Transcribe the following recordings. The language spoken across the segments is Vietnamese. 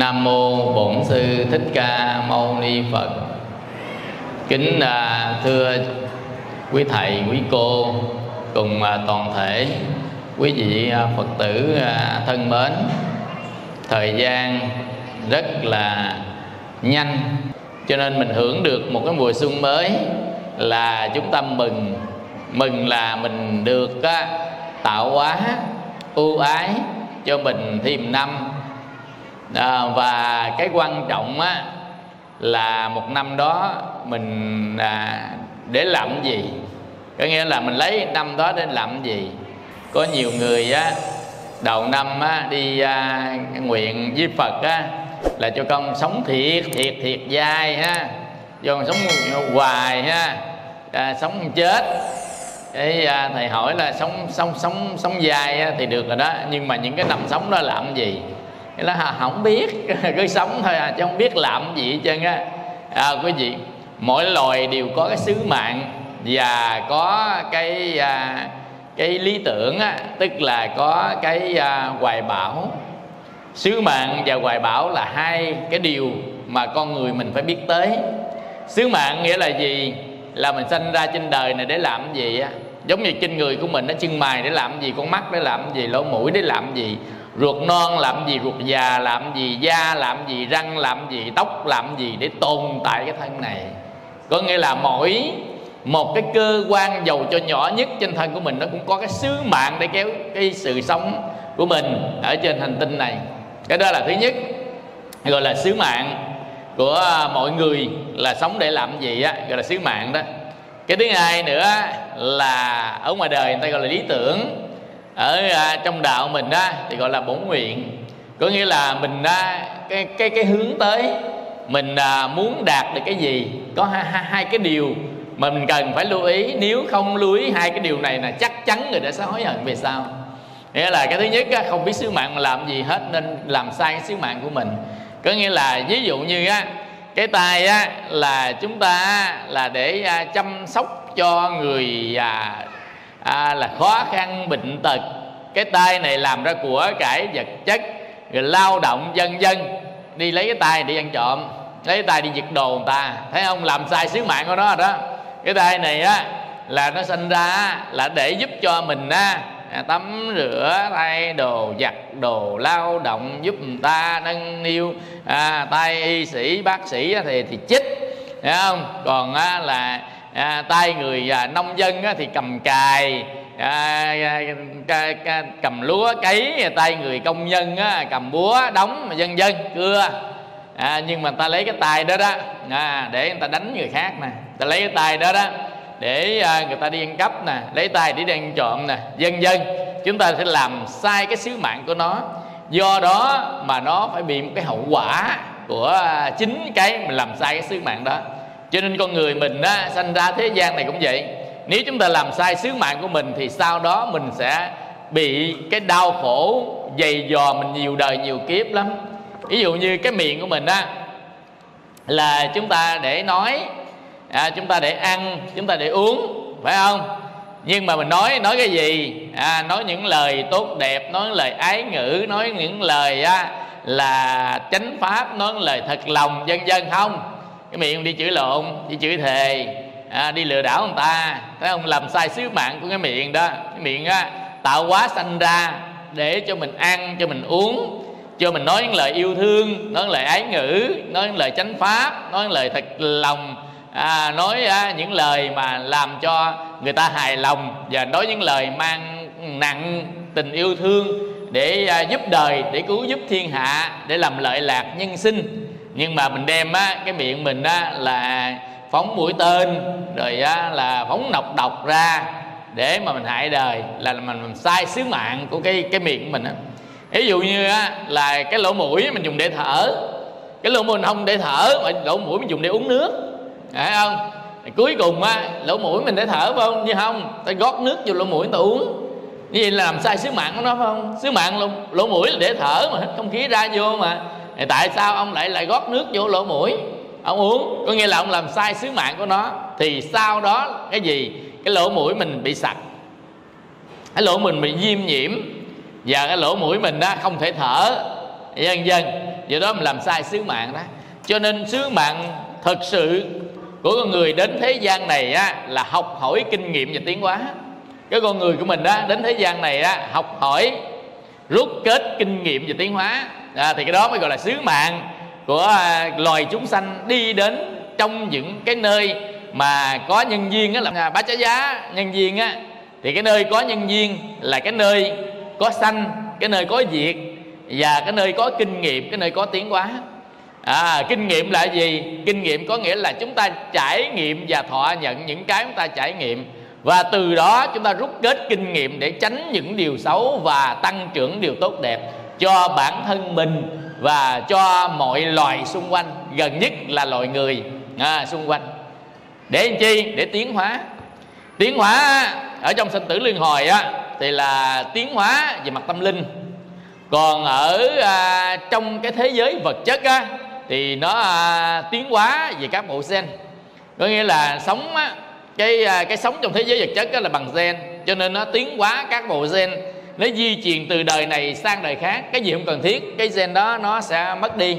Nam mô Bổn Sư Thích Ca Mâu Ni Phật. Kính thưa quý thầy, quý cô cùng toàn thể quý vị Phật tử thân mến, thời gian rất là nhanh, cho nên mình hưởng được một cái mùa xuân mới là chúng ta mừng là mình được tạo hóa ưu ái cho mình thêm năm. Và cái quan trọng là một năm đó mình để làm gì, có nghĩa là mình lấy năm đó để làm gì. Có nhiều người đầu năm đi nguyện với Phật là cho con sống thiệt dai cho con sống hoài sống chết. Thế thầy hỏi là sống dai thì được rồi đó, nhưng mà những cái năm sống đó làm gì? Cái đó không biết, cứ sống thôi chứ không biết làm gì hết trơn á. Quý vị, mỗi loài đều có cái sứ mạng và có cái lý tưởng tức là có cái hoài bão. Sứ mạng và hoài bão là hai cái điều mà con người mình phải biết tới. Sứ mạng nghĩa là gì? Là mình sanh ra trên đời này để làm gì giống như trên người của mình, nó chân mày để làm gì, con mắt để làm gì, lỗ mũi để làm gì, ruột non làm gì, ruột già làm gì, da làm gì, răng làm gì, tóc làm gì để tồn tại cái thân này. Có nghĩa là mỗi một cái cơ quan dầu cho nhỏ nhất trên thân của mình nó cũng có cái sứ mạng để kéo cái sự sống của mình ở trên hành tinh này. Cái đó là thứ nhất, gọi là sứ mạng của mọi người, là sống để làm gì gọi là sứ mạng đó. Cái thứ hai nữa là ở ngoài đời người ta gọi là lý tưởng. Ở trong đạo mình thì gọi là bổn nguyện. Có nghĩa là mình cái hướng tới mình muốn đạt được cái gì. Có hai cái điều mà mình cần phải lưu ý. Nếu không lưu ý hai cái điều này là chắc chắn người đã sẽ hối hận về sau. Nghĩa là cái thứ nhất không biết sứ mạng mà làm gì hết nên làm sai cái sứ mạng của mình. Có nghĩa là ví dụ như cái tay là chúng ta là để chăm sóc cho người là khó khăn bệnh tật. Cái tay này làm ra của cải vật chất, rồi lao động vân vân. Đi lấy cái tay đi ăn trộm, lấy cái tay đi giật đồ người ta, thấy không? Làm sai sứ mạng của nó rồi đó. Cái tay này là nó sinh ra là để giúp cho mình tắm rửa, thay đồ, giặt đồ, lao động, giúp người ta nâng niu. Tay y sĩ, bác sĩ thì chích, thấy không? Còn là tay người nông dân thì cầm cài, cầm lúa cấy. Tay người công nhân cầm búa đóng vân vân, cưa. Nhưng mà ta lấy cái tay đó để người ta đánh người khác nè, ta lấy cái tay đó để người ta đi ăn cắp nè, lấy tay để đi ăn trộm nè, vân vân. Chúng ta sẽ làm sai cái sứ mạng của nó. Do đó mà nó phải bị một cái hậu quả của chính cái mình làm sai cái sứ mạng đó. Cho nên con người mình sanh ra thế gian này cũng vậy. Nếu chúng ta làm sai sứ mạng của mình thì sau đó mình sẽ bị cái đau khổ dày dò mình nhiều đời nhiều kiếp lắm. Ví dụ như cái miệng của mình là chúng ta để nói, chúng ta để ăn, chúng ta để uống, phải không? Nhưng mà mình nói cái gì? Nói những lời tốt đẹp, nói những lời ái ngữ, nói những lời là chánh pháp, nói những lời thật lòng vân vân không? Cái miệng đi chửi lộn, đi chửi thề, đi lừa đảo người ta, thấy không? Làm sai sứ mạng của cái miệng đó. Cái miệng tạo hóa sanh ra để cho mình ăn, cho mình uống, cho mình nói những lời yêu thương, nói những lời ái ngữ, nói những lời chánh pháp, nói những lời thật lòng, nói những lời mà làm cho người ta hài lòng, và nói những lời mang nặng tình yêu thương để giúp đời, để cứu giúp thiên hạ, để làm lợi lạc nhân sinh. Nhưng mà mình đem cái miệng mình là phóng mũi tên, rồi là phóng nọc độc ra để mà mình hại đời, là mình sai sứ mạng của cái miệng của mình Ví dụ như là cái lỗ mũi mình dùng để thở, cái lỗ mũi mình không để thở, mà lỗ mũi mình dùng để uống nước, phải không? Cuối cùng lỗ mũi mình để thở phải không? Nhưng không, ta gót nước vô lỗ mũi người ta uống. Như vậy là làm sai sứ mạng của nó phải không? Sứ mạng lỗ mũi là để thở mà hít không khí ra vô mà. Thì tại sao ông lại gót nước vô lỗ mũi ông uống? Có nghĩa là ông làm sai sứ mạng của nó. Thì sau đó cái gì? Cái lỗ mũi mình bị sặc, cái lỗ mình bị viêm nhiễm, và cái lỗ mũi mình không thể thở, vân vân. do đó mình làm sai sứ mạng đó. Cho nên sứ mạng thật sự của con người đến thế gian này á, là học hỏi kinh nghiệm và tiến hóa. Cái con người của mình đó đến thế gian này á, học hỏi rút kết kinh nghiệm và tiến hóa, thì cái đó mới gọi là sứ mạng của loài chúng sanh đi đến trong những cái nơi mà có nhân duyên á, là Bá Chá Giá nhân duyên á, thì cái nơi có nhân duyên là cái nơi có sanh, cái nơi có diệt, và cái nơi có kinh nghiệm, cái nơi có tiến hóa. Kinh nghiệm là gì? Kinh nghiệm có nghĩa là chúng ta trải nghiệm và thọ nhận những cái chúng ta trải nghiệm, và từ đó chúng ta rút kết kinh nghiệm để tránh những điều xấu và tăng trưởng điều tốt đẹp cho bản thân mình và cho mọi loài xung quanh, gần nhất là loài người xung quanh. Để làm chi? Để tiến hóa. Tiến hóa ở trong sinh tử luân hồi á, thì là tiến hóa về mặt tâm linh. Còn ở trong cái thế giới vật chất á, thì nó tiến hóa về các bộ gen. Có nghĩa là sống á, cái sống trong thế giới vật chất á là bằng gen, cho nên nó tiến hóa các bộ gen, nó di truyền từ đời này sang đời khác. Cái gì không cần thiết, cái gen đó nó sẽ mất đi,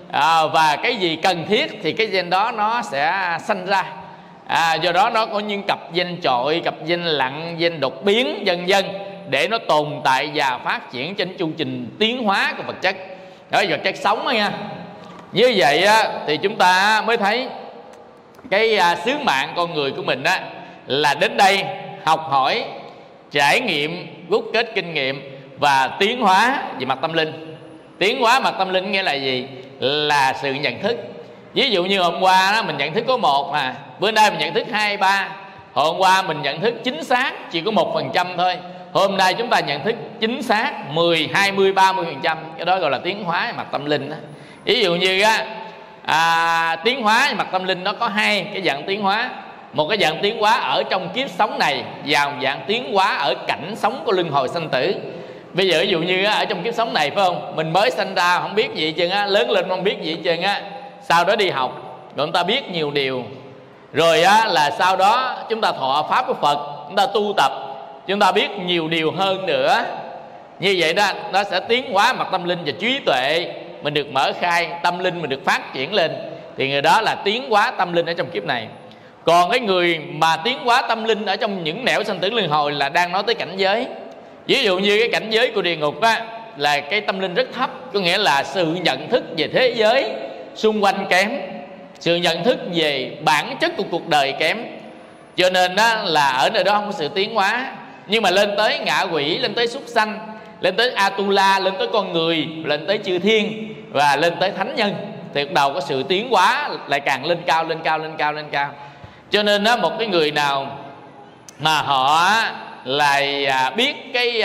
và cái gì cần thiết thì cái gen đó nó sẽ sanh ra. Do đó nó có những cặp gen trội, cặp gen lặng, gen đột biến vân vân, để nó tồn tại và phát triển trên chu trình tiến hóa của vật chất. Đó là vật chất sống đó nha. Như vậy á, thì chúng ta mới thấy cái sứ mạng con người của mình á, là đến đây học hỏi, trải nghiệm, rút kết kinh nghiệm và tiến hóa về mặt tâm linh. Tiến hóa mặt tâm linh nghĩa là gì? Là sự nhận thức. Ví dụ như hôm qua đó, mình nhận thức có 1 bữa nay mình nhận thức 2, 3. Hôm qua mình nhận thức chính xác chỉ có 1% thôi, hôm nay chúng ta nhận thức chính xác 10, 20, 30%. Cái đó gọi là tiến hóa về mặt tâm linh đó. Ví dụ như tiến hóa về mặt tâm linh nó có 2 cái dạng tiến hóa. Một cái dạng tiến hóa ở trong kiếp sống này, và một dạng tiến hóa ở cảnh sống của luân hồi sanh tử. Bây giờ ví dụ như ở trong kiếp sống này, phải không, mình mới sanh ra không biết gì hết trơn, lớn lên không biết gì hết trơn, sau đó đi học rồi chúng ta biết nhiều điều, rồi là sau đó chúng ta thọ pháp của Phật, chúng ta tu tập, chúng ta biết nhiều điều hơn nữa. Như vậy đó, nó sẽ tiến hóa mặt tâm linh và trí tuệ mình được mở khai, tâm linh mình được phát triển lên, thì người đó là tiến hóa tâm linh ở trong kiếp này. Còn cái người mà tiến hóa tâm linh ở trong những nẻo sanh tử luân hồi là đang nói tới cảnh giới. Ví dụ như cái cảnh giới của địa ngục á, là cái tâm linh rất thấp, có nghĩa là sự nhận thức về thế giới xung quanh kém, sự nhận thức về bản chất của cuộc đời kém, cho nên đó là ở nơi đó không có sự tiến hóa. Nhưng mà lên tới ngạ quỷ, lên tới súc sanh, lên tới Atula, lên tới con người, lên tới chư thiên và lên tới thánh nhân, thì bắt đầu có sự tiến hóa lại càng lên cao, lên cao, lên cao, lên cao. Cho nên đó, một cái người nào mà họ lại biết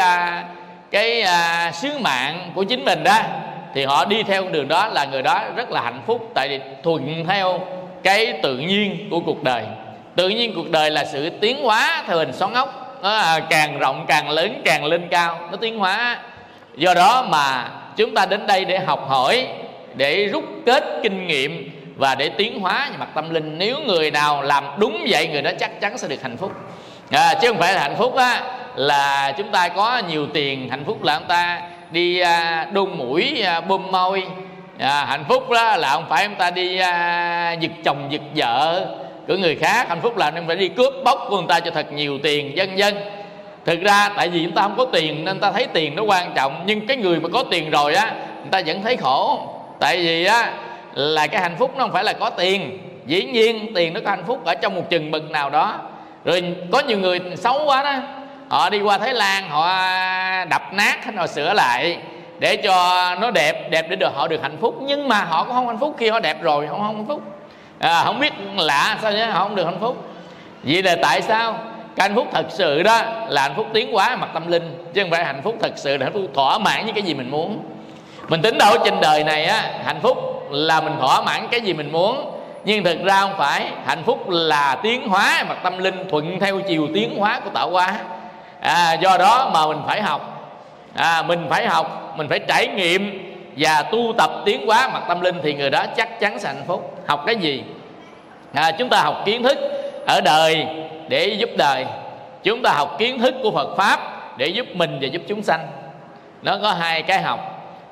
cái sứ mạng của chính mình đó, thì họ đi theo con đường đó là người đó rất là hạnh phúc, tại vì thuận theo cái tự nhiên của cuộc đời. Tự nhiên cuộc đời là sự tiến hóa theo hình xoắn ốc, nó càng rộng càng lớn càng lên cao, nó tiến hóa. Do đó mà chúng ta đến đây để học hỏi, để rút kết kinh nghiệm và để tiến hóa về mặt tâm linh. Nếu người nào làm đúng vậy, người đó chắc chắn sẽ được hạnh phúc, chứ không phải là hạnh phúc là chúng ta có nhiều tiền. Hạnh phúc là chúng ta đi đôn mũi, bơm môi. Hạnh phúc đó là không phải chúng ta đi giật chồng giật vợ của người khác. Hạnh phúc là chúng ta phải đi cướp bóc của người ta cho thật nhiều tiền, vân vân. Thực ra tại vì chúng ta không có tiền nên ta thấy tiền nó quan trọng, nhưng cái người mà có tiền rồi á, người ta vẫn thấy khổ. Tại vì á là cái hạnh phúc nó không phải là có tiền. Dĩ nhiên tiền nó có hạnh phúc ở trong một chừng mực nào đó. Rồi có nhiều người xấu quá đó, họ đi qua Thái Lan, họ đập nát hết, họ sửa lại để cho nó đẹp để được họ được hạnh phúc. Nhưng mà họ cũng không hạnh phúc khi họ đẹp rồi, họ không hạnh phúc. Không biết lạ sao nhé, họ không được hạnh phúc. Vậy là tại sao? Cái hạnh phúc thật sự đó là hạnh phúc tiến hóa mặt tâm linh, chứ không phải hạnh phúc thật sự là hạnh phúc thỏa mãn với cái gì mình muốn. Mình tính đâu trên đời này á, hạnh phúc là mình thỏa mãn cái gì mình muốn, nhưng thực ra không phải. Hạnh phúc là tiến hóa mặt tâm linh, thuận theo chiều tiến hóa của tạo hóa. Do đó mà mình phải học, mình phải học, mình phải trải nghiệm và tu tập tiến hóa mặt tâm linh, thì người đó chắc chắn sẽ hạnh phúc. Học cái gì? Chúng ta học kiến thức ở đời để giúp đời, chúng ta học kiến thức của Phật Pháp để giúp mình và giúp chúng sanh. Nó có hai cái học.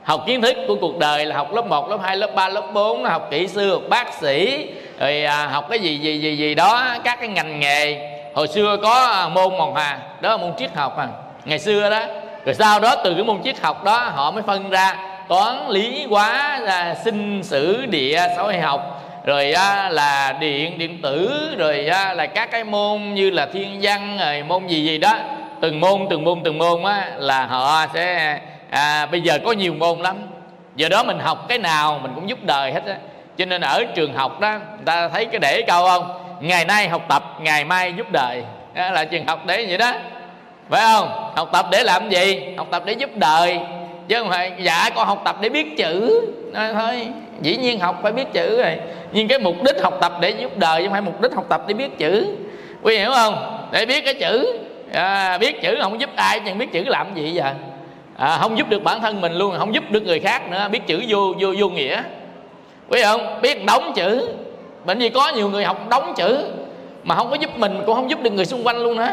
Học kiến thức của cuộc đời là học lớp 1, lớp 2, lớp 3, lớp 4, học kỹ sư, học bác sĩ, rồi học cái gì đó, các cái ngành nghề. Hồi xưa có môn màu hà, đó là môn triết học ngày xưa đó. Rồi sau đó từ cái môn triết học đó họ mới phân ra toán, lý, hóa, sinh, sử, địa, xã hội học, rồi là điện tử, rồi là các cái môn như là thiên văn, rồi môn gì đó. Từng môn là họ sẽ bây giờ có nhiều môn lắm. Giờ đó mình học cái nào mình cũng giúp đời hết á. Cho nên ở trường học đó, người ta thấy cái để câu không? Ngày nay học tập, ngày mai giúp đời. Đó là trường học để vậy đó, phải không? Học tập để làm gì? Học tập để giúp đời, chứ không phải dạ con học tập để biết chữ. Nói thôi, dĩ nhiên học phải biết chữ rồi, nhưng cái mục đích học tập để giúp đời, chứ không phải mục đích học tập để biết chữ. Quý hiểu không? Để biết cái chữ, biết chữ không giúp ai, chẳng biết chữ làm gì giờ. Không giúp được bản thân mình luôn, không giúp được người khác nữa. Biết chữ vô nghĩa, quý không? Biết đóng chữ, bởi vì có nhiều người học đóng chữ mà không có giúp mình, cũng không giúp được người xung quanh luôn nữa.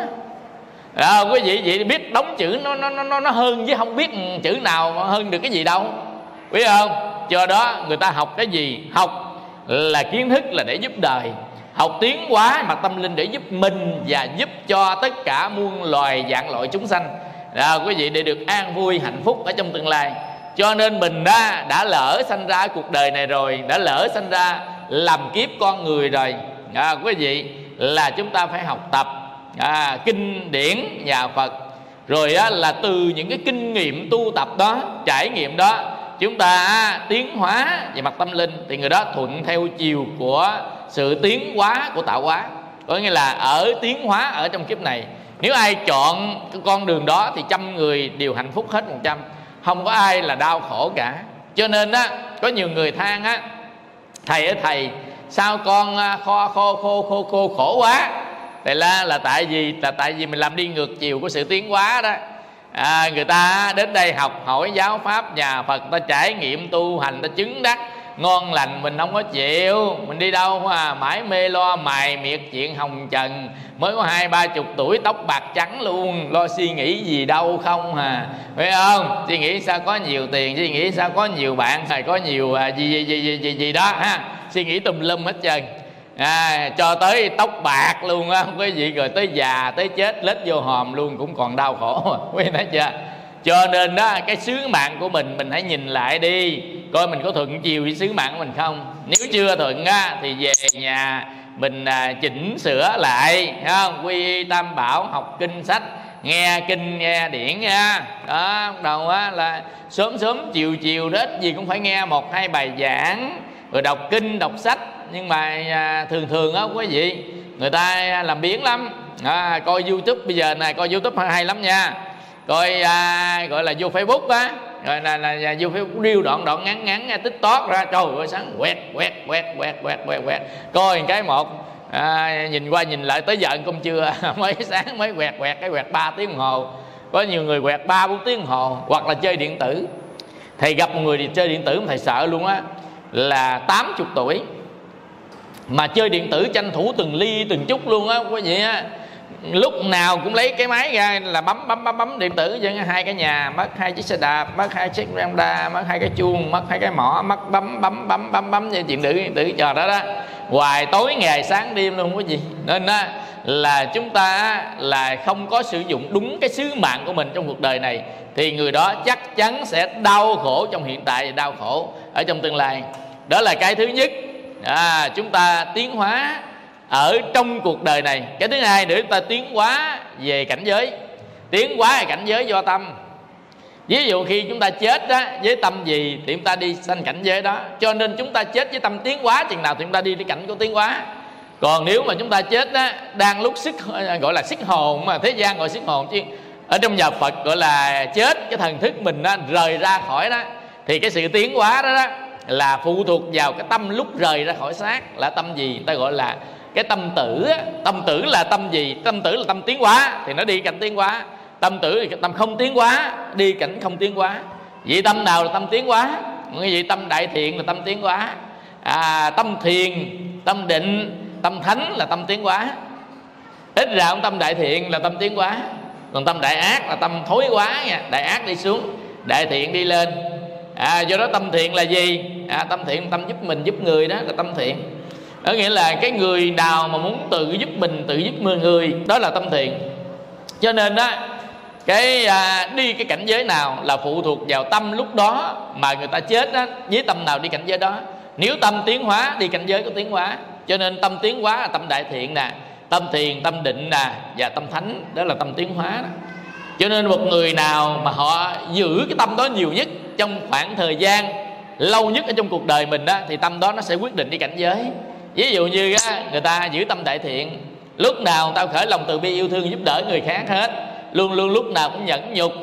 Quý vị vậy biết đóng chữ nó hơn, chứ không biết chữ nào hơn được cái gì đâu, biết không? Do đó người ta học cái gì? Học là kiến thức là để giúp đời, học tiến hóa mặt tâm linh để giúp mình và giúp cho tất cả muôn loài vạn loại chúng sanh, quý vị, để được an vui hạnh phúc ở trong tương lai. Cho nên mình đã lỡ sanh ra cuộc đời này rồi, đã lỡ sanh ra làm kiếp con người rồi, quý vị, là chúng ta phải học tập kinh điển nhà Phật, rồi là từ những cái kinh nghiệm tu tập đó, trải nghiệm đó, chúng ta tiến hóa về mặt tâm linh, thì người đó thuận theo chiều của sự tiến hóa của tạo hóa. Có nghĩa là ở tiến hóa ở trong kiếp này. Nếu ai chọn cái con đường đó thì 100 người đều hạnh phúc hết 100, không có ai là đau khổ cả. Cho nên có nhiều người than thầy ơi thầy, sao con khổ quá? Tại là tại vì mình làm đi ngược chiều của sự tiến hóa đó. Người ta đến đây học hỏi giáo pháp nhà Phật, ta trải nghiệm tu hành, ta chứng đắc ngon lành, mình không có chịu. Mình đi đâu mãi mê lo mài miệt chuyện hồng trần, mới có 20-30 tuổi tóc bạc trắng luôn, lo suy nghĩ gì đâu không phải không? Suy nghĩ sao có nhiều tiền, suy nghĩ sao có nhiều bạn, hay có nhiều gì đó suy nghĩ tùm lum hết trơn. Cho tới tóc bạc luôn không có gì, rồi tới già tới chết lết vô hòm luôn cũng còn đau khổ, quý thấy chưa? Cho nên cái sứ mạng của mình hãy nhìn lại đi, coi mình có thuận chiều với sứ mạng của mình không. Nếu chưa thuận thì về nhà mình chỉnh sửa lại, thấy không? Quy y tam bảo, học kinh sách, nghe kinh nghe điển nha. Đó, bắt đầu là sớm chiều đó, ít gì cũng phải nghe 1-2 bài giảng, rồi đọc kinh đọc sách. Nhưng mà thường quý vị, người ta làm biếng lắm. Coi YouTube bây giờ này, coi YouTube hay lắm nha. Coi gọi là vô Facebook rồi là vô Facebook reel đoạn ngắn TikTok ra, trời ơi sáng quẹt. Coi cái một nhìn qua nhìn lại tới giờ ăn cơm trưa mới sáng mới quẹt 3 tiếng đồng hồ. Có nhiều người quẹt 3-4 tiếng đồng hồ. Hoặc là chơi điện tử. Thầy gặp một người đi chơi điện tử thầy sợ luôn là 80 tuổi mà chơi điện tử tranh thủ từng ly từng chút luôn quý vị lúc nào cũng lấy cái máy ra là bấm điện tử, chứ 2 cái nhà, mất 2 chiếc xe đạp, mất 2 chiếc Honda, mất 2 cái chuông, mất 2 cái mỏ, mất bấm như chuyện điện tử trò đó hoài tối ngày sáng đêm luôn quý vị. Nên là chúng ta là không có sử dụng đúng cái sứ mạng của mình trong cuộc đời này, thì người đó chắc chắn sẽ đau khổ trong hiện tại và đau khổ ở trong tương lai. Đó là cái thứ nhất, chúng ta tiến hóa ở trong cuộc đời này. Cái thứ hai để chúng ta tiến hóa về cảnh giới. Tiến hóa về cảnh giới do tâm. Ví dụ khi chúng ta chết với tâm gì thì chúng ta đi sanh cảnh giới đó. Cho nên chúng ta chết với tâm tiến hóa, chừng nào thì chúng ta đi cảnh của tiến hóa. Còn nếu mà chúng ta chết đang lúc gọi là xuất hồn, mà thế gian gọi xuất hồn, chứ ở trong nhà Phật gọi là chết cái thần thức mình rời ra khỏi đó, thì cái sự tiến hóa đó là phụ thuộc vào cái tâm lúc rời ra khỏi xác. Là tâm gì? Người ta gọi là cái tâm tử. Tâm tử là tâm gì? Tâm tử là tâm tiến hóa thì nó đi cảnh tiến hóa. Tâm tử thì tâm không tiến hóa, đi cảnh không tiến hóa. Vậy tâm nào là tâm tiến hóa? Vậy tâm đại thiện là tâm tiến hóa. Tâm thiền, tâm định, tâm thánh là tâm tiến hóa. Ít ra ông tâm đại thiện là tâm tiến hóa, còn tâm đại ác là tâm thối hóa nha. Đại ác đi xuống, đại thiện đi lên. Do đó tâm thiện là gì? Tâm thiện tâm giúp mình giúp người, đó là tâm thiện. Có nghĩa là cái người nào mà muốn tự giúp mình, tự giúp người, đó là tâm thiện. Cho nên đó, đi cái cảnh giới nào là phụ thuộc vào tâm lúc đó mà người ta chết đó, với tâm nào đi cảnh giới đó. Nếu tâm tiến hóa, đi cảnh giới có tiến hóa. Cho nên tâm tiến hóa là tâm đại thiện nè, tâm thiền, tâm định nè, và tâm thánh, đó là tâm tiến hóa đó. Cho nên một người nào mà họ giữ cái tâm đó nhiều nhất trong khoảng thời gian lâu nhất ở trong cuộc đời mình đó, thì tâm đó nó sẽ quyết định đi cảnh giới. Ví dụ như người ta giữ tâm đại thiện, lúc nào người ta khởi lòng từ bi yêu thương giúp đỡ người khác hết, luôn luôn lúc nào cũng nhẫn nhục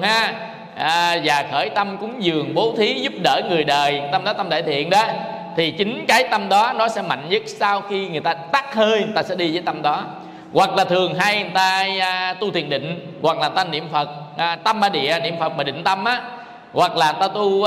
và khởi tâm cúng dường bố thí giúp đỡ người đời, tâm đó tâm đại thiện đó, thì chính cái tâm đó nó sẽ mạnh nhất. Sau khi người ta tắt hơi, người ta sẽ đi với tâm đó. Hoặc là thường hay người ta tu thiền định, hoặc là ta niệm Phật tâm ba địa, niệm Phật mà định tâm á, hoặc là ta tu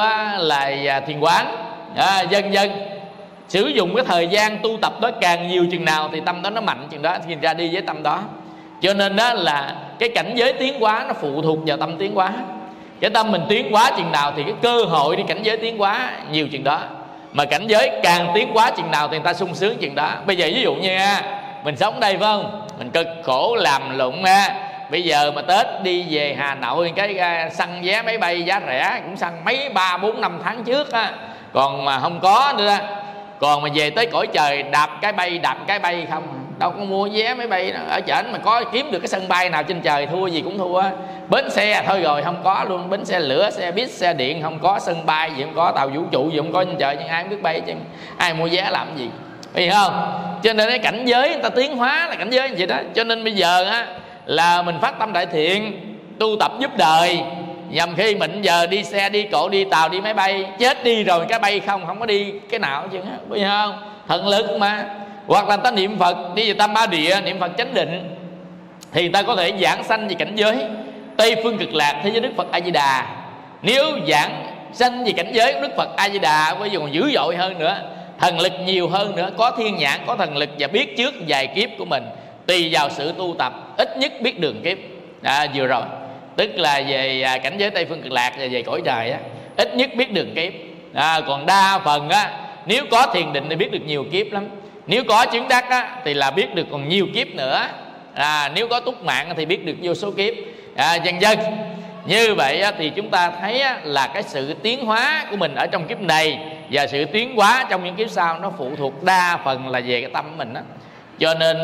là thiền quán, vân vân. Sử dụng cái thời gian tu tập đó càng nhiều chừng nào thì tâm đó nó mạnh chừng đó, thì người ta đi với tâm đó. Cho nên đó là cái cảnh giới tiến hóa nó phụ thuộc vào tâm tiến hóa. Cái tâm mình tiến hóa chừng nào thì cái cơ hội đi cảnh giới tiến hóa nhiều chừng đó. Mà cảnh giới càng tiến hóa chừng nào thì người ta sung sướng chừng đó. Bây giờ ví dụ như mình sống đây phải không, mình cực khổ làm lụng bây giờ mà Tết đi về Hà Nội, cái săn vé máy bay giá rẻ cũng săn mấy 3, 4, 5 tháng trước còn mà không có nữa. Còn mà về tới cõi trời đạp cái bay không, đâu có mua vé máy bay ở trển mà có kiếm được cái sân bay nào trên trời, thua gì cũng thua. Bến xe thôi rồi không có luôn, bến xe lửa, xe buýt, xe điện không có, sân bay gì không có, tàu vũ trụ gì không có trên trời, nhưng ai biết bay chứ ai mua vé làm gì, hiểu không? Cho nên cái cảnh giới người ta tiến hóa là cảnh giới như vậy đó. Cho nên bây giờ là mình phát tâm đại thiện, tu tập giúp đời, nhằm khi mình giờ đi xe, đi cộ, đi tàu, đi máy bay, chết đi rồi cái bay không có đi cái nào chứ, biết không? Thần lực mà. Hoặc là ta niệm Phật, đi về tam ba địa, niệm Phật chánh định, thì người ta có thể giảng sanh về cảnh giới Tây Phương Cực Lạc, thế giới Đức Phật A Di Đà. Nếu giảng sanh về cảnh giới Đức Phật A Di Đà bây giờ còn dữ dội hơn nữa, thần lực nhiều hơn nữa, có thiên nhãn, có thần lực và biết trước vài kiếp của mình, tùy vào sự tu tập, ít nhất biết đường kiếp vừa rồi, tức là về cảnh giới Tây Phương Cực Lạc và về cõi trời ít nhất biết đường kiếp. Còn đa phần nếu có thiền định thì biết được nhiều kiếp lắm. Nếu có chứng đắc thì là biết được còn nhiều kiếp nữa. Nếu có túc mạng thì biết được vô số kiếp, vân vân. Như vậy thì chúng ta thấy là cái sự tiến hóa của mình ở trong kiếp này và sự tiến hóa trong những kiếp sau nó phụ thuộc đa phần là về cái tâm của mình đó. Cho nên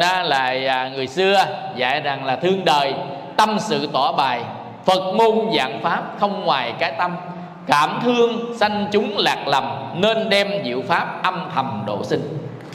là người xưa dạy rằng là thương đời tâm sự tỏ bài, Phật môn dạng pháp không ngoài cái tâm, cảm thương sanh chúng lạc lầm, nên đem diệu pháp âm thầm độ sinh.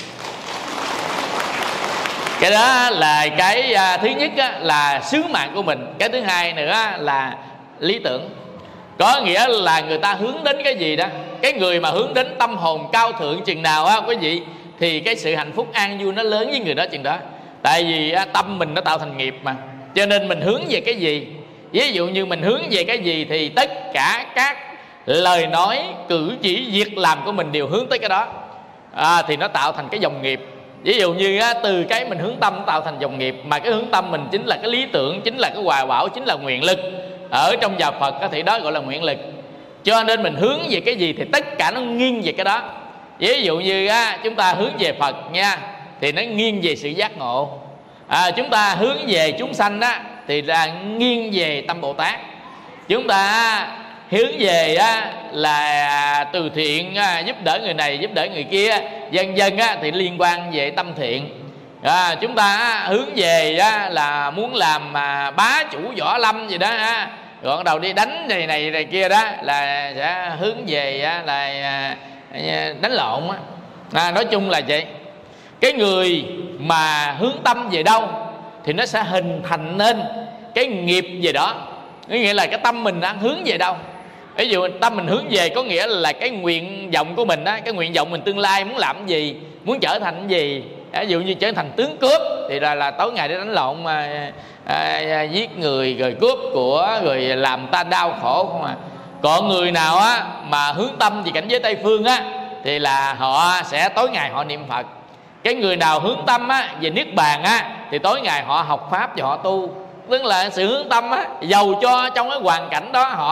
Cái đó là cái thứ nhất là sứ mạng của mình. Cái thứ hai nữa là lý tưởng. Có nghĩa là người ta hướng đến cái gì đó. Cái người mà hướng đến tâm hồn cao thượng chừng nào quý vị, thì cái sự hạnh phúc an vui nó lớn với người đó chừng đó. Tại vì tâm mình nó tạo thành nghiệp mà. Cho nên mình hướng về cái gì, ví dụ như mình hướng về cái gì thì tất cả các lời nói, cử chỉ, việc làm của mình đều hướng tới cái đó. Thì nó tạo thành cái dòng nghiệp. Ví dụ như từ cái mình hướng tâm tạo thành dòng nghiệp, mà cái hướng tâm mình chính là cái lý tưởng, chính là cái hoài bão, chính là nguyện lực. Ở trong nhà Phật thì đó gọi là nguyện lực. Cho nên mình hướng về cái gì thì tất cả nó nghiêng về cái đó. Ví dụ như chúng ta hướng về Phật nha, thì nó nghiêng về sự giác ngộ. Chúng ta hướng về chúng sanh thì là nghiêng về tâm Bồ Tát. Chúng ta hướng về là từ thiện, giúp đỡ người này, giúp đỡ người kia, vân vân thì liên quan về tâm thiện. Chúng ta hướng về là muốn làm bá chủ võ lâm gì đó, rồi bắt đầu đi đánh này kia đó, là sẽ hướng về là đánh lộn nói chung là vậy. Cái người mà hướng tâm về đâu thì nó sẽ hình thành nên cái nghiệp về đó. Nghĩa là cái tâm mình đang hướng về đâu. Ví dụ tâm mình hướng về có nghĩa là cái nguyện vọng của mình cái nguyện vọng mình tương lai muốn làm cái gì, muốn trở thành cái gì. Ví dụ như trở thành tướng cướp thì là tối ngày để đánh lộn giết người rồi cướp của rồi làm ta đau khổ không à. Còn người nào mà hướng tâm về cảnh giới Tây Phương thì là họ sẽ tối ngày họ niệm Phật. Cái người nào hướng tâm về Niết Bàn thì tối ngày họ học Pháp và họ tu. Tức là sự hướng tâm dầu cho trong cái hoàn cảnh đó họ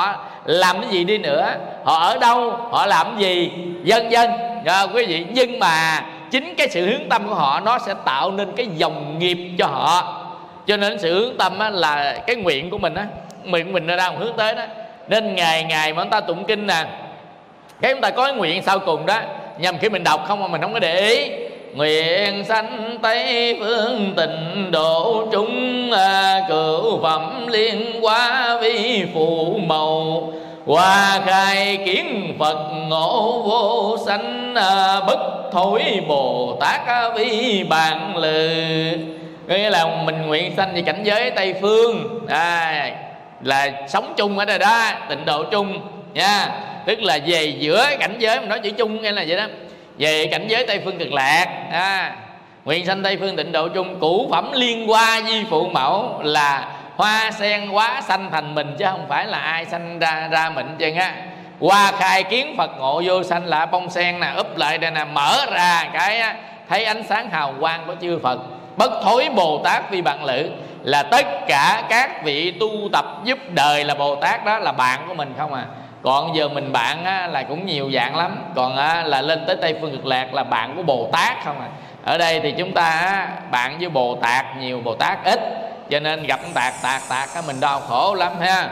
làm cái gì đi nữa, họ ở đâu, họ làm cái gì, vân vân, quý vị. Nhưng mà chính cái sự hướng tâm của họ nó sẽ tạo nên cái dòng nghiệp cho họ. Cho nên sự hướng tâm là cái nguyện của mình á, nguyện mình đang hướng tới đó. Nên ngày ngày mà chúng ta tụng kinh nè, cái chúng ta có cái nguyện sau cùng đó, nhằm khi mình đọc không mà mình không có để ý. Nguyện sanh Tây phương tịnh độ chúng, cửu phẩm liên hóa vi phụ màu, hoa khai kiến Phật ngộ vô sanh, bất thối Bồ Tát vi bạn lự. Nghĩa là mình nguyện sanh về cảnh giới Tây phương, là sống chung ở đây đó, tịnh độ chung nha. Tức là về giữa cảnh giới, mình nói chữ chung nghĩa là vậy đó, về cảnh giới Tây phương cực lạc. Nguyện sanh Tây phương tịnh độ chung, cửu phẩm liên hoa di phụ mẫu, là hoa sen hóa sanh thành mình, chứ không phải là ai sanh ra mình chứ á. Hoa khai kiến Phật ngộ vô sanh, là bông sen nè, úp lại đây nè, mở ra cái thấy ánh sáng hào quang của chư Phật. Bất thối Bồ Tát vi bạn lữ, là tất cả các vị tu tập giúp đời là Bồ Tát đó là bạn của mình không à. Còn giờ mình bạn là cũng nhiều dạng lắm. Còn là lên tới Tây phương cực lạc là bạn của Bồ Tát không à. Ở đây thì chúng ta bạn với Bồ Tát nhiều, Bồ Tát ít, cho nên gặp tạc mình đau khổ lắm ha.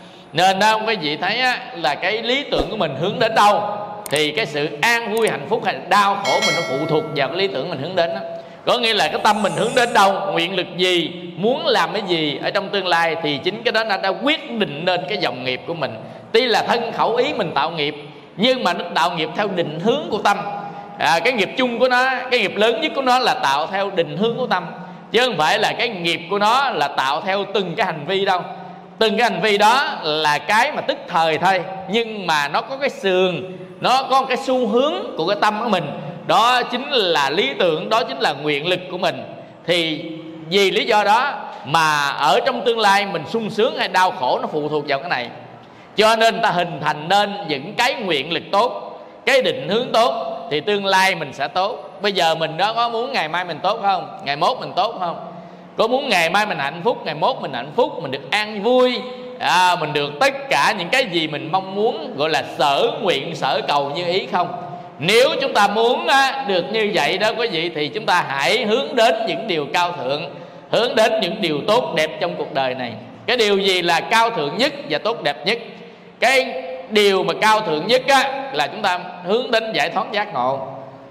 Nên đó quý vị thấy là cái lý tưởng của mình hướng đến đâu thì cái sự an vui hạnh phúc hay đau khổ mình nó phụ thuộc vào cái lý tưởng mình hướng đến đó. Có nghĩa là cái tâm mình hướng đến đâu, nguyện lực gì, muốn làm cái gì ở trong tương lai, thì chính cái đó nó đã quyết định nên cái dòng nghiệp của mình. Tuy là thân khẩu ý mình tạo nghiệp, nhưng mà nó tạo nghiệp theo định hướng của tâm. Cái nghiệp chung của nó, cái nghiệp lớn nhất của nó là tạo theo định hướng của tâm, chứ không phải là cái nghiệp của nó là tạo theo từng cái hành vi đâu. Từng cái hành vi đó là cái mà tức thời thôi, nhưng mà nó có cái sườn, nó có cái xu hướng của cái tâm của mình. Đó chính là lý tưởng, đó chính là nguyện lực của mình. Thì vì lý do đó mà ở trong tương lai mình sung sướng hay đau khổ nó phụ thuộc vào cái này. Cho nên ta hình thành nên những cái nguyện lực tốt, cái định hướng tốt, thì tương lai mình sẽ tốt. Bây giờ mình đó có muốn ngày mai mình tốt không? Ngày mốt mình tốt không? Có muốn ngày mai mình hạnh phúc, ngày mốt mình hạnh phúc, mình được an vui, mình được tất cả những cái gì mình mong muốn, gọi là sở nguyện sở cầu như ý không? Nếu chúng ta muốn được như vậy đó quý vị, thì chúng ta hãy hướng đến những điều cao thượng, hướng đến những điều tốt đẹp trong cuộc đời này. Cái điều gì là cao thượng nhất và tốt đẹp nhất? Cái điều mà cao thượng nhất là chúng ta hướng đến giải thoát giác ngộ.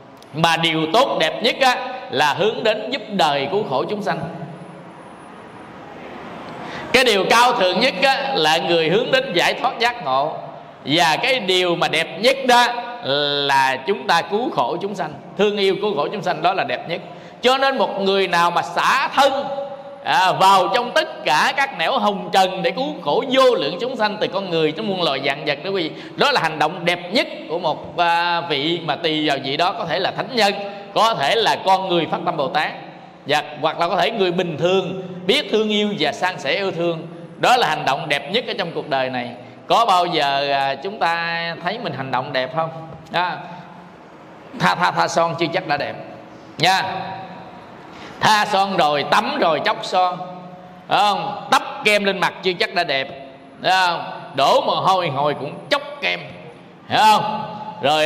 Mà điều tốt đẹp nhất là hướng đến giúp đời cứu khổ chúng sanh. Cái điều cao thượng nhất là người hướng đến giải thoát giác ngộ. Và cái điều mà đẹp nhất đó là chúng ta cứu khổ chúng sanh, thương yêu cứu khổ chúng sanh, đó là đẹp nhất. Cho nên một người nào mà xả thân vào trong tất cả các nẻo hồng trần để cứu khổ vô lượng chúng sanh, từ con người trong muôn loài vạn vật đó quý vị, đó là hành động đẹp nhất của một vị mà tùy vào vị đó, có thể là thánh nhân, có thể là con người phát tâm Bồ Tát, hoặc là có thể người bình thường biết thương yêu và san sẻ yêu thương. Đó là hành động đẹp nhất ở trong cuộc đời này. Có bao giờ chúng ta thấy mình hành động đẹp không? Tha son chưa chắc đã đẹp nha. Tha son rồi, tắm rồi chóc son, phải không? Tắp kem lên mặt chưa chắc đã đẹp, phải không? Đổ mồ hôi hồi cũng chóc kem, hiểu không? Rồi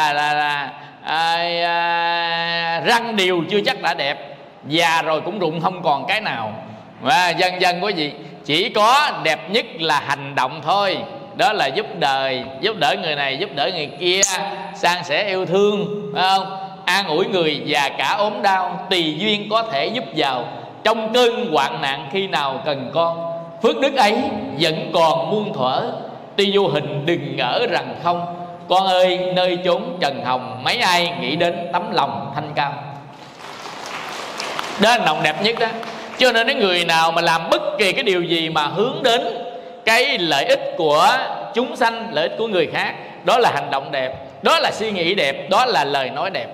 răng đều chưa chắc đã đẹp, già rồi cũng rụng không còn cái nào. Và dần dần quý vị, chỉ có đẹp nhất là hành động thôi. Đó là giúp đời, giúp đỡ người này, giúp đỡ người kia, san sẻ yêu thương, phải không? An ủi người già cả ốm đau, tùy duyên có thể giúp vào trong cơn hoạn nạn khi nào cần con. Phước đức ấy vẫn còn muôn thuở, tuy vô hình đừng ngỡ rằng không. Con ơi nơi chốn trần hồng, mấy ai nghĩ đến tấm lòng thanh cao. Đó là hành động đẹp nhất đó. Cho nên cái người nào mà làm bất kỳ cái điều gì mà hướng đến cái lợi ích của chúng sanh, lợi ích của người khác, đó là hành động đẹp, đó là suy nghĩ đẹp, đó là lời nói đẹp.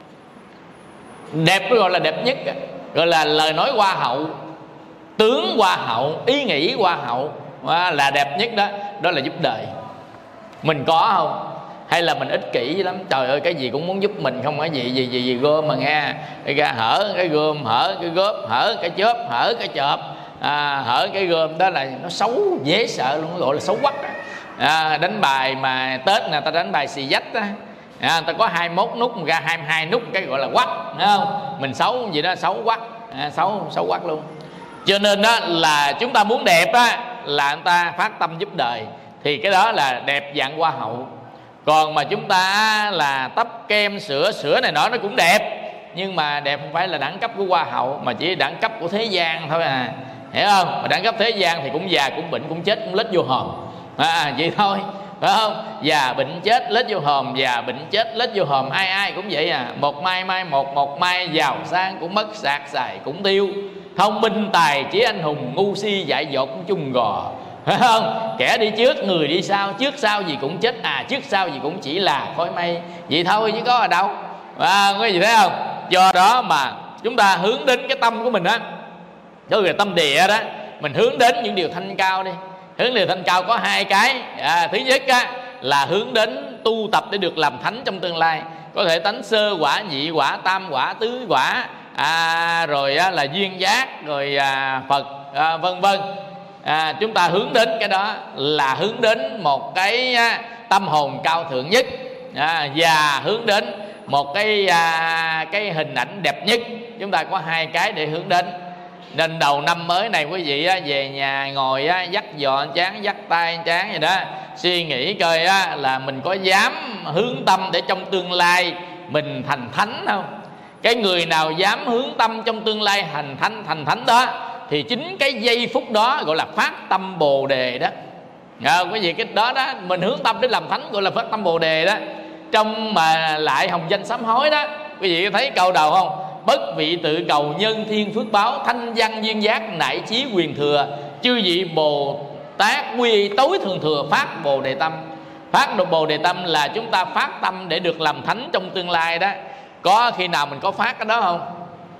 Đẹp gọi là đẹp nhất, gọi là lời nói hoa hậu, tướng hoa hậu, ý nghĩ hoa hậu, là đẹp nhất đó. Đó là giúp đời. Mình có không? Hay là mình ích kỷ lắm, trời ơi cái gì cũng muốn giúp mình không, cái gì gom mà nghe, cái ra hở cái gom, hở cái góp, hở cái chớp, hở cái chợp, hở cái gom, đó là nó xấu dễ sợ luôn, gọi là xấu quắc. Đánh bài mà Tết người ta đánh bài xì dách á, người ta có 21 nút ra 22 nút, cái gọi là quắc, thấy không? Mình xấu gì đó, xấu quắc, xấu quắc luôn. Cho nên đó là chúng ta muốn đẹp á, là người ta phát tâm giúp đời, thì cái đó là đẹp dạng hoa hậu. Còn mà chúng ta là tấp kem sữa này nọ nó cũng đẹp, nhưng mà đẹp không phải là đẳng cấp của hoa hậu, mà chỉ đẳng cấp của thế gian thôi à, hiểu không? Mà đẳng cấp thế gian thì cũng già, cũng bệnh, cũng chết, cũng lết vô hòm, vậy thôi, phải không? Già bệnh chết lết vô hòm, già bệnh chết lết vô hòm, ai cũng vậy à. Một mai mai một mai, giàu sang cũng mất, sạc xài cũng tiêu. Thông minh tài trí anh hùng, ngu si dại dột cũng chung gò, phải không? Kẻ đi trước người đi sau, trước sau gì cũng chết, trước sau gì cũng chỉ là khói mây, vậy thôi chứ có ở đâu. Có gì thấy không? Do đó mà chúng ta hướng đến cái tâm của mình á, đó là tâm địa đó, mình hướng đến những điều thanh cao đi. Hướng điều thanh cao có hai cái. Thứ nhất á, là hướng đến tu tập để được làm thánh trong tương lai, có thể tánh sơ quả, nhị quả, tam quả, tứ quả, rồi là duyên giác, rồi Phật, vân vân. Chúng ta hướng đến cái đó là hướng đến một cái tâm hồn cao thượng nhất, và hướng đến một cái hình ảnh đẹp nhất. Chúng ta có hai cái để hướng đến. Nên đầu năm mới này quý vị về nhà ngồi dắt giò chán, dắt tay chán vậy đó, suy nghĩ coi là mình có dám hướng tâm để trong tương lai mình thành thánh không? Cái người nào dám hướng tâm trong tương lai thành thánh đó, thì chính cái giây phút đó gọi là phát tâm Bồ Đề đó. Quý vị, cái đó đó, mình hướng tâm để làm thánh gọi là phát tâm Bồ Đề đó. Trong mà lại hồng danh sám hối đó, quý vị thấy câu đầu không? Bất vị tự cầu nhân thiên phước báo, thanh văn duyên giác nại chí quyền thừa, chư vị Bồ Tát quy tối thường thừa phát Bồ Đề tâm. Phát được Bồ Đề tâm là chúng ta phát tâm để được làm thánh trong tương lai đó. Có khi nào mình có phát cái đó không?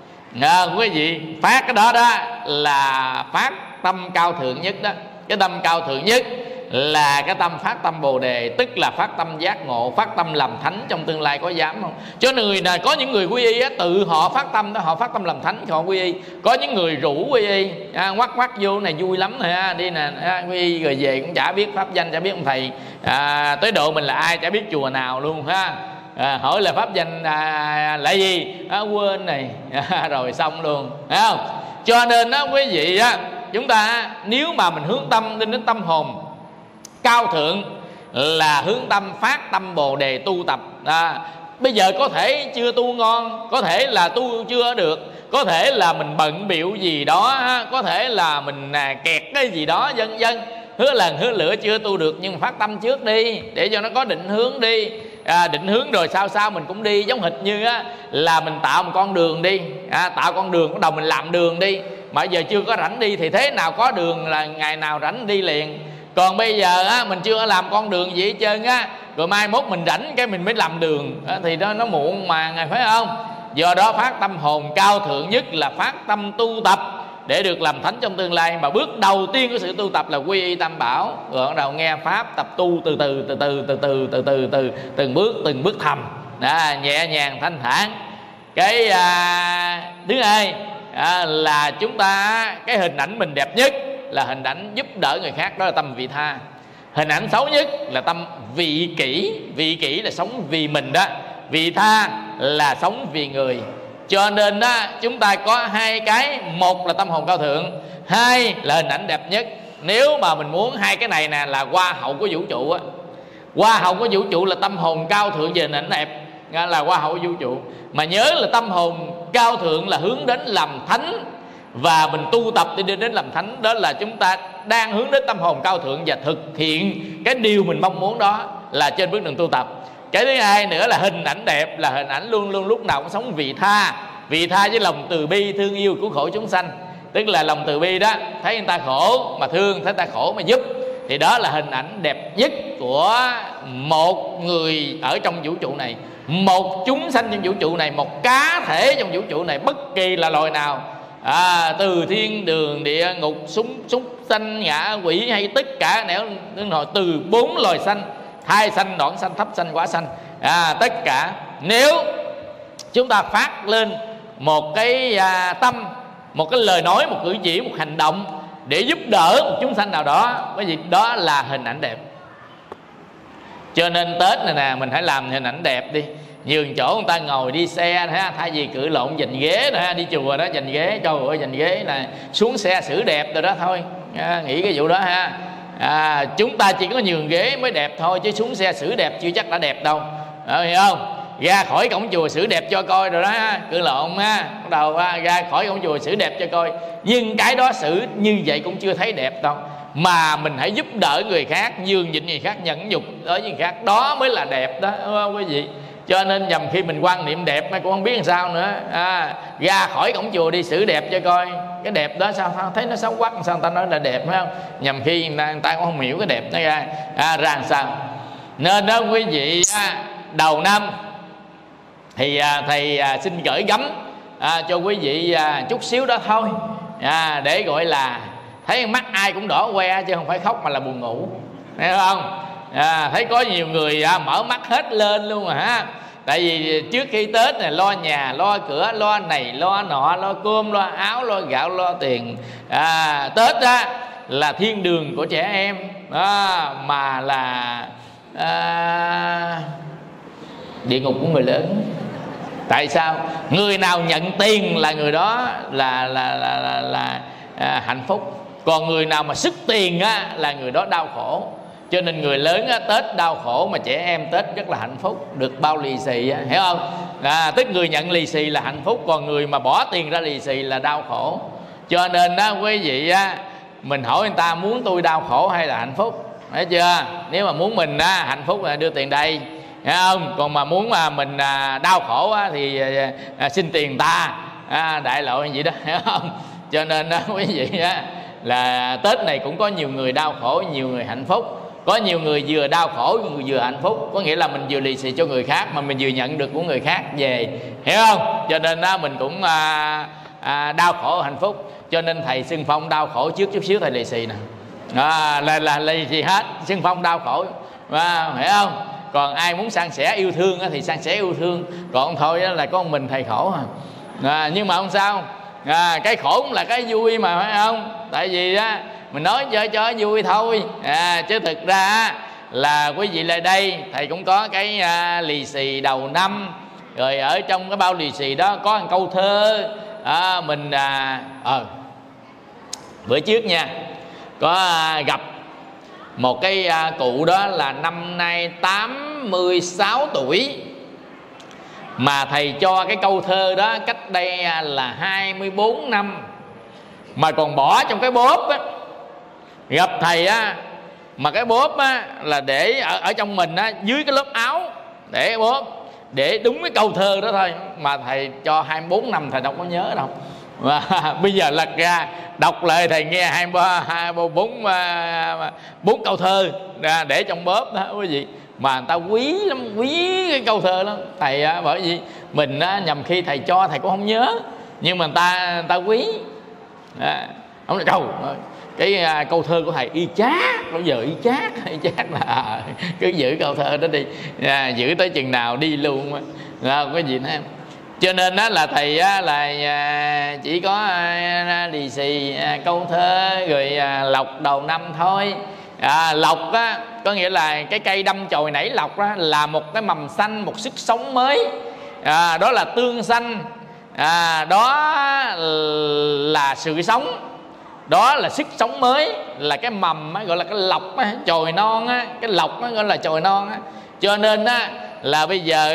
Quý vị, phát cái đó đó là phát tâm cao thượng nhất đó. Cái tâm cao thượng nhất là cái tâm phát tâm Bồ Đề, tức là phát tâm giác ngộ, phát tâm làm thánh trong tương lai. Có dám không? Cho người là có những người quy y tự họ phát tâm đó, họ phát tâm làm thánh, họ quy y. Có những người rủ quy y, ngoắc vô này vui lắm rồi đi nè, quy y rồi về cũng chả biết pháp danh, chả biết ông thầy tới độ mình là ai, chả biết chùa nào luôn ha. Hỏi là pháp danh là gì, quên này, rồi xong luôn, thấy không? Cho nên đó quý vị chúng ta nếu mà mình hướng tâm đến tâm hồn cao thượng là hướng tâm phát tâm Bồ Đề tu tập. Bây giờ có thể chưa tu ngon, có thể là tu chưa được, có thể là mình bận bịu gì đó, có thể là mình kẹt cái gì đó, vân vân, hứa lần hứa lửa chưa tu được, nhưng mà phát tâm trước đi để cho nó có định hướng đi. Định hướng rồi sao mình cũng đi. Giống hệt như là mình tạo một con đường đi, tạo con đường, bắt đầu mình làm đường đi. Mà giờ chưa có rảnh đi thì thế nào có đường là ngày nào rảnh đi liền. Còn bây giờ mình chưa làm con đường gì hết trơn rồi mai mốt mình rảnh cái mình mới làm đường thì đó nó muộn mà ngài, phải không? Do đó phát tâm hồn cao thượng nhất là phát tâm tu tập để được làm thánh trong tương lai. Mà bước đầu tiên của sự tu tập là quy y tam bảo, rồi bắt đầu nghe pháp tập tu từ từ, từng bước thầm, nhẹ nhàng thanh thản. Cái thứ hai là chúng ta cái hình ảnh mình đẹp nhất là hình ảnh giúp đỡ người khác, đó là tâm vị tha. Hình ảnh xấu nhất là tâm vị kỷ. Vị kỷ là sống vì mình đó, vị tha là sống vì người. Cho nên chúng ta có hai cái, một là tâm hồn cao thượng, hai là hình ảnh đẹp nhất. Nếu mà mình muốn hai cái này nè là hoa hậu của vũ trụ hoa hậu của vũ trụ là tâm hồn cao thượng về hình ảnh đẹp, là hoa hậu của vũ trụ. Mà nhớ là tâm hồn cao thượng là hướng đến làm thánh, và mình tu tập để đến làm thánh, đó là chúng ta đang hướng đến tâm hồn cao thượng và thực hiện cái điều mình mong muốn, đó là trên bước đường tu tập. Cái thứ hai nữa là hình ảnh đẹp, là hình ảnh luôn luôn lúc nào cũng sống vị tha. Vị tha với lòng từ bi, thương yêu cứu khổ chúng sanh. Tức là lòng từ bi đó, thấy người ta khổ mà thương, thấy người ta khổ mà giúp, thì đó là hình ảnh đẹp nhất của một người ở trong vũ trụ này, một chúng sanh trong vũ trụ này, một cá thể trong vũ trụ này, bất kỳ là loài nào, từ thiên đường địa ngục, súc sanh ngạ quỷ, hay tất cả nẻo từ 4 loài sanh, thai sanh, đoạn sanh, thấp sanh, quả sanh, tất cả nếu chúng ta phát lên một cái tâm, một cái lời nói, một cử chỉ, một hành động để giúp đỡ một chúng sanh nào đó, bởi vì đó là hình ảnh đẹp. Cho nên Tết này nè mình phải làm hình ảnh đẹp đi, nhường chỗ người ta ngồi đi xe ha, thay vì cự lộn giành ghế đó, đi chùa đó giành ghế, trời ơi giành ghế là xuống xe xử đẹp rồi đó thôi. Nghĩ cái vụ đó ha. Chúng ta chỉ có nhường ghế mới đẹp thôi, chứ xuống xe xử đẹp chưa chắc đã đẹp đâu, hiểu không? Ra khỏi cổng chùa xử đẹp cho coi rồi đó, cự lộn ha, bắt đầu ra khỏi cổng chùa xử đẹp cho coi, nhưng cái đó xử như vậy cũng chưa thấy đẹp đâu. Mà mình hãy giúp đỡ người khác, nhường nhịn người khác, nhẫn nhục đối với người khác, đó mới là đẹp đó, đúng không quý vị? Cho nên nhầm khi mình quan niệm đẹp cũng không biết làm sao nữa. Ra khỏi cổng chùa đi xử đẹp cho coi, cái đẹp đó sao thấy nó xấu quắc, sao người ta nói là đẹp, phải không? Nhầm khi người ta cũng không hiểu cái đẹp nó ra làm sao. Nên đó quý vị, đầu năm thì thầy xin gửi gắm cho quý vị chút xíu đó thôi, để gọi là thấy mắt ai cũng đỏ que, chứ không phải khóc mà là buồn ngủ, thấy không? Thấy có nhiều người mở mắt hết lên luôn mà ha. Tại vì trước khi Tết này lo nhà, lo cửa, lo này, lo nọ, lo cơm, lo áo, lo gạo, lo tiền. Tết là thiên đường của trẻ em, mà là địa ngục của người lớn. Tại sao? Người nào nhận tiền là người đó là hạnh phúc, còn người nào mà sức tiền là người đó đau khổ. Cho nên người lớn Tết đau khổ, mà trẻ em Tết rất là hạnh phúc, được bao lì xì, hiểu không? Tức người nhận lì xì là hạnh phúc, còn người mà bỏ tiền ra lì xì là đau khổ. Cho nên quý vị mình hỏi người ta muốn tôi đau khổ hay là hạnh phúc, thấy chưa? Nếu mà muốn mình hạnh phúc là đưa tiền đây, hiểu không? Còn mà muốn mà mình đau khổ thì xin tiền ta, đại loại vậy đó, hiểu không? Cho nên quý vị là Tết này cũng có nhiều người đau khổ, nhiều người hạnh phúc. Có nhiều người vừa đau khổ vừa hạnh phúc, có nghĩa là mình vừa lì xì cho người khác mà mình vừa nhận được của người khác về, hiểu không? Cho nên mình cũng đau khổ hạnh phúc. Cho nên thầy Xuân Phong đau khổ trước chút xíu thầy lì xì nè, là lì xì hết. Xuân Phong đau khổ, hiểu không? Còn ai muốn san sẻ yêu thương thì san sẻ yêu thương, còn thôi là có mình thầy khổ nhưng mà không sao, cái khổ cũng là cái vui mà, phải không? Tại vì mình nói cho vui thôi, chứ thực ra là quý vị lại đây thầy cũng có cái lì xì đầu năm. Rồi ở trong cái bao lì xì đó có một câu thơ, mình bữa trước nha, có gặp một cái cụ đó là năm nay 86 tuổi, mà thầy cho cái câu thơ đó cách đây là 24 năm, mà còn bỏ trong cái bóp gặp thầy mà cái bóp là để ở trong mình dưới cái lớp áo, để bóp để đúng cái câu thơ đó thôi, mà thầy cho 24 năm thầy đâu có nhớ đâu. Và bây giờ lật ra đọc lại thầy nghe 4 câu thơ để trong bóp đó quý vị, mà người ta quý lắm, quý cái câu thơ lắm thầy. Bởi vì mình nhầm khi thầy cho thầy cũng không nhớ, nhưng mà người ta quý. Ông nói trời ơi, cái câu thơ của thầy y chát, bao giờ y chát là cứ giữ câu thơ đó đi, giữ tới chừng nào đi luôn cái gì nữa. Cho nên là thầy là chỉ có lì xì câu thơ rồi lộc đầu năm thôi. Lộc có nghĩa là cái cây đâm chồi nảy lộc là một cái mầm xanh, một sức sống mới, đó là tương xanh, đó là sự sống, đó là sức sống mới, là cái mầm gọi là cái lộc chồi non cái lộc gọi là chồi non Cho nên là bây giờ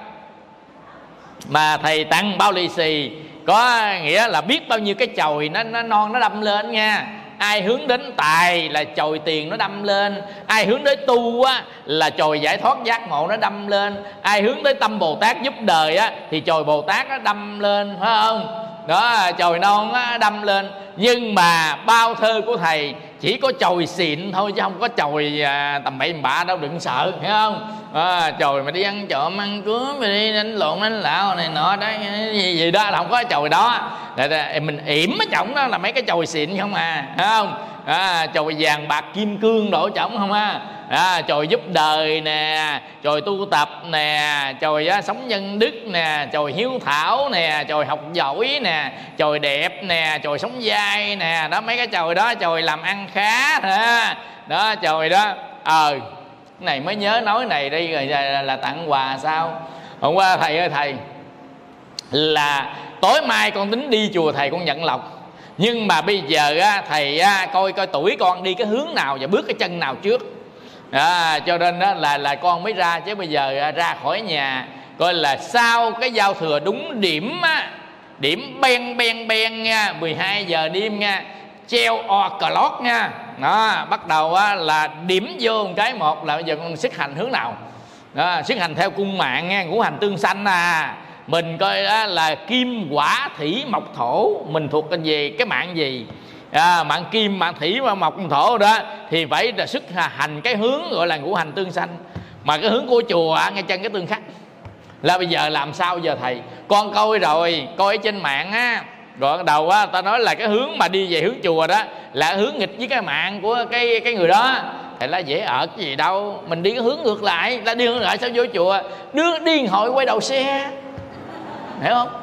mà thầy tặng bao lì xì có nghĩa là biết bao nhiêu cái chồi nó non nó đâm lên nha. Ai hướng đến tài là chồi tiền nó đâm lên, ai hướng đến tu là chồi giải thoát giác ngộ nó đâm lên, ai hướng tới tâm Bồ Tát giúp đời thì chồi Bồ Tát nó đâm lên, phải không? Đó, chồi non đâm lên. Nhưng mà bao thơ của thầy chỉ có chồi xịn thôi, chứ không có chồi tầm bậy bạ đâu, đừng sợ, hiểu không? Chồi mà đi ăn trộm ăn cướp, mà đi đánh lộn đánh lạo này nọ đó, gì đó là không có chồi đó. Mình yểm ở trọng đó là mấy cái chồi xịn không thấy không? Chồi vàng bạc kim cương đổ trọng không chồi giúp đời nè, chồi tu tập nè, chồi sống nhân đức nè, chồi hiếu thảo nè, chồi học giỏi nè, chồi đẹp nè, chồi sống dai nè, đó mấy cái chồi đó, chồi làm ăn khá đó chồi đó. Này mới nhớ nói này đây rồi là tặng quà sao. Hôm qua thầy ơi thầy, là tối mai con tính đi chùa thầy con nhận lộc, nhưng mà bây giờ thầy coi tuổi con đi cái hướng nào và bước cái chân nào trước. Cho nên là con mới ra, chứ bây giờ ra khỏi nhà coi là sau cái giao thừa đúng điểm điểm ben nha, 12 giờ đêm nha, treo o'clock nha. Đó, bắt đầu là điểm vô một cái, một là bây giờ con xuất hành hướng nào. Xuất hành theo cung mạng nha, ngũ hành tương xanh mình coi là kim hỏa thủy mộc thổ, mình thuộc về cái mạng gì, mạng kim, mạng thủy, mộc, thổ đó, thì phải là xuất hành cái hướng gọi là ngũ hành tương xanh. Mà cái hướng của chùa ngay chân cái tương khắc, là bây giờ làm sao giờ thầy? Con coi rồi, coi trên mạng rồi bắt đầu ta nói là cái hướng mà đi về hướng chùa đó là hướng nghịch với cái mạng của cái người đó. Thầy là dễ ở cái gì đâu, mình đi cái hướng ngược lại, là đi hướng lại sao vô chùa? Điên hội quay đầu xe, hiểu không?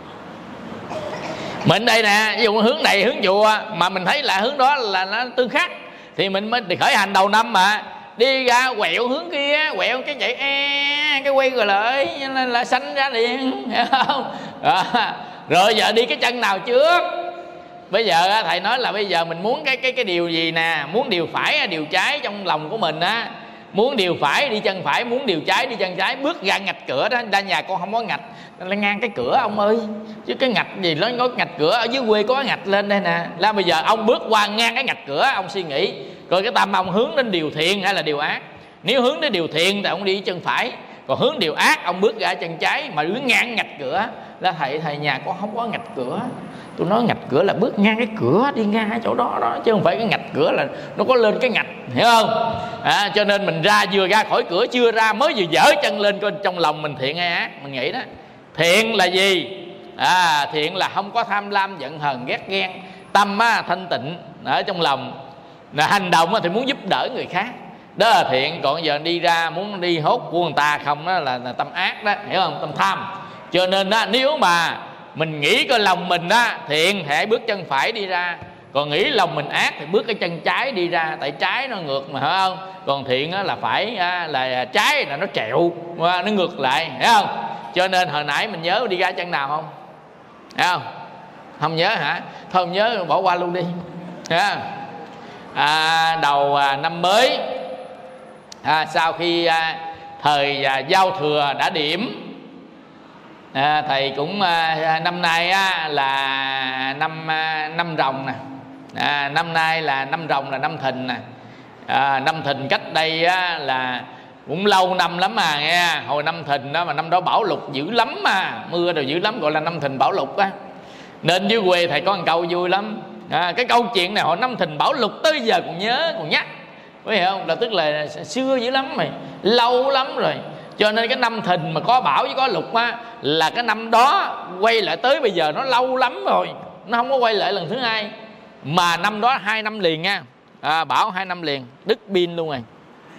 Mình đây nè, ví dụ hướng này hướng chùa mà mình thấy là hướng đó là nó tương khắc, thì mình mới khởi hành đầu năm mà đi ra quẹo hướng kia, quẹo cái chạy cái quay rồi lại là xanh ra liền, hiểu không? Rồi giờ đi cái chân nào trước? Bây giờ thầy nói là bây giờ mình muốn cái điều gì nè, muốn điều phải điều trái trong lòng của mình muốn điều phải đi chân phải, muốn điều trái đi chân trái. Bước ra ngạch cửa đó, ra nhà con không có ngạch là ngang cái cửa ông ơi, chứ cái ngạch gì nó có ngạch cửa ở dưới quê có cái ngạch lên đây nè. Là bây giờ ông bước qua ngang cái ngạch cửa, ông suy nghĩ rồi cái tâm ông hướng đến điều thiện hay là điều ác. Nếu hướng đến điều thiện thì ông đi chân phải, còn hướng điều ác ông bước ra chân trái mà đứng ngang ngạch cửa. Là thầy nhà con không có ngạch cửa. Tôi nói ngạch cửa là bước ngang cái cửa, đi ngang cái chỗ đó chứ không phải cái ngạch cửa là nó có lên cái ngạch, hiểu không? Cho nên mình vừa ra khỏi cửa, chưa ra mới vừa dở chân lên, coi trong lòng mình thiện hay ác. Mình nghĩ đó, thiện là gì? Thiện là không có tham lam, giận hờn, ghét ghen, tâm thanh tịnh ở trong lòng, là hành động thì muốn giúp đỡ người khác, đó là thiện. Còn giờ đi ra muốn đi hốt của người ta không, đó là tâm ác đó, hiểu không? Tâm tham. Cho nên nếu mà mình nghĩ coi lòng mình thiện thì hãy bước chân phải đi ra, còn nghĩ lòng mình ác thì bước cái chân trái đi ra, tại trái nó ngược mà, hiểu không? Còn thiện là phải là trái là nó trẹo, nó ngược lại, hiểu không? Cho nên hồi nãy mình nhớ đi ra chân nào không? Hiểu không? Không nhớ hả? Thôi không nhớ bỏ qua luôn đi. Đầu năm mới, sau khi thời giao thừa đã điểm, thầy cũng năm nay là năm rồng nè. Năm nay là năm rồng, là năm thìn nè. Năm thìn cách đây là cũng lâu năm lắm mà nghe. Hồi năm thìn đó mà năm đó bão lụt dữ lắm mà, mưa rồi dữ lắm, gọi là năm thìn bão lụt á. Nên dưới quê thầy có một câu vui lắm. Cái câu chuyện này hồi năm thìn bão lụt tới giờ còn nhớ, còn nhắc, có hiểu không? Là tức là xưa dữ lắm rồi, lâu lắm rồi. Cho nên cái năm thìn mà có bão với có lụt là cái năm đó quay lại tới bây giờ nó lâu lắm rồi, nó không có quay lại lần thứ hai. Mà năm đó 2 năm liền nha, bão 2 năm liền, đứt pin luôn rồi.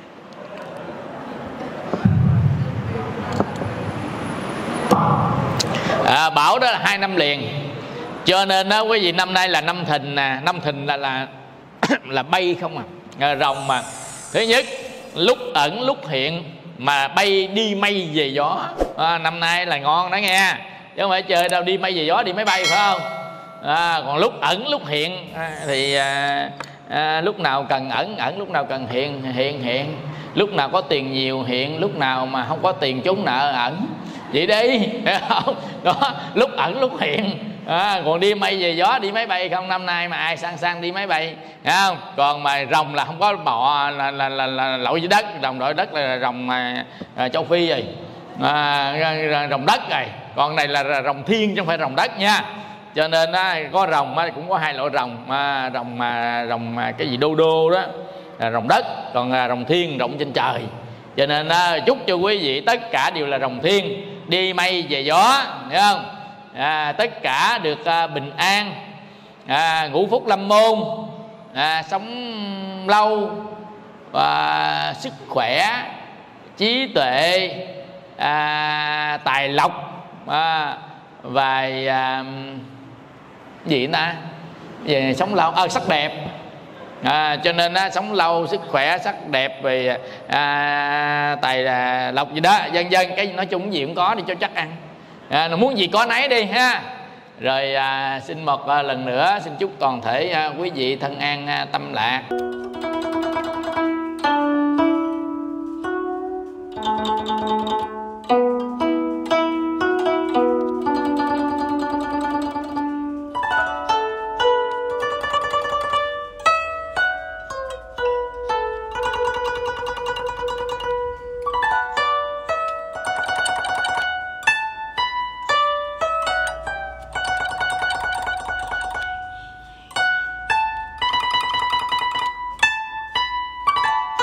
Bão đó là 2 năm liền. Cho nên đó quý vị, năm nay là năm thìn nè. Năm thìn là là bay không rồng mà. Thứ nhất, lúc ẩn lúc hiện, mà bay đi mây về gió. Năm nay là ngon đó nghe, chứ không phải chơi đâu đi mây về gió, đi máy bay phải không? Còn lúc ẩn lúc hiện thì lúc nào cần ẩn, lúc nào cần hiện. Lúc nào có tiền nhiều hiện, lúc nào mà không có tiền trốn nợ ẩn. Vậy đi, không? Đó, lúc ẩn lúc hiện. Còn đi mây về gió, đi máy bay không? Năm nay mà ai sang đi máy bay, thấy không? Còn mà rồng là không có bọ là lội dưới đất. Rồng lội đất là rồng châu Phi rồi, rồng đất rồi. Còn này là rồng thiên chứ không phải rồng đất nha. Cho nên có rồng cũng có 2 loại rồng. Rồng cái gì đô đó là rồng đất, còn rồng thiên rồng trên trời. Cho nên chúc cho quý vị tất cả đều là rồng thiên, đi mây về gió, hiểu không? Tất cả được bình an, ngũ phúc lâm môn, sống lâu, và sức khỏe, trí tuệ, tài lộc, và gì ta, về sống lâu, sắc đẹp, Cho nên sống lâu, sức khỏe, sắc đẹp, về tài lộc gì đó, vân vân, cái nói chung gì cũng có đi cho chắc ăn. Muốn gì có nấy đi ha. Rồi xin một lần nữa xin chúc toàn thể quý vị thân an tâm lạc.